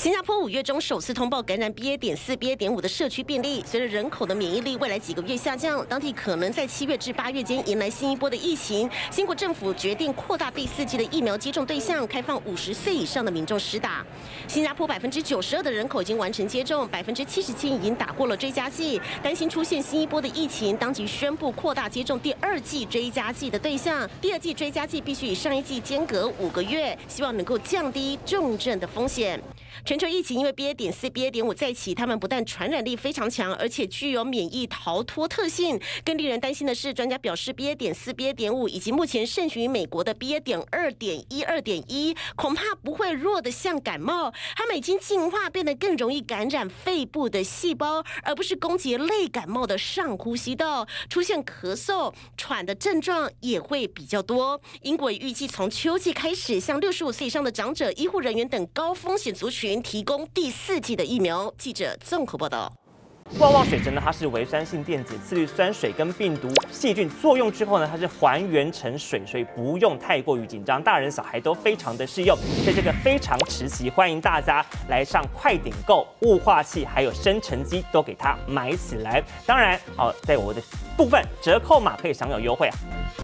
新加坡5月中首次通报感染 BA.4、BA.5 的社区病例，随着人口的免疫力未来几个月下降，当地可能在7月至8月间迎来新一波的疫情。新国政府决定扩大第4剂的疫苗接种对象，开放50岁以上的民众施打。新加坡92%的人口已经完成接种，77%已经打过了追加剂。担心出现新一波的疫情，当局宣布扩大接种第2剂追加剂的对象。第2剂追加剂必须与上一剂间隔5个月，希望能够降低重症的风险。全球疫情因为 BA.4、BA.5 再起，它们不但传染力非常强，而且具有免疫逃脱特性。更令人担心的是，专家表示 BA.4、BA.5 以及目前盛行于美国的 BA.2.1、2.1，恐怕不会弱得像感冒，它们已经进化变得更容易感染肺部的细胞，而不是攻击类感冒的上呼吸道，出现咳嗽、喘的症状也会比较多。英国预计从秋季开始，向65岁以上的长者、医护人员等高风险族群提供第4剂的疫苗。记者综合报道。 旺旺水针呢，它是微酸性电解次氯酸水跟病毒细菌作用之后呢，它是还原成水，所以不用太过于紧张，大人小孩都非常的适用。所以这个非常时期，欢迎大家来上快点购，雾化器还有生成机都给它买起来。当然，在我的部分折扣码可以享有优惠啊。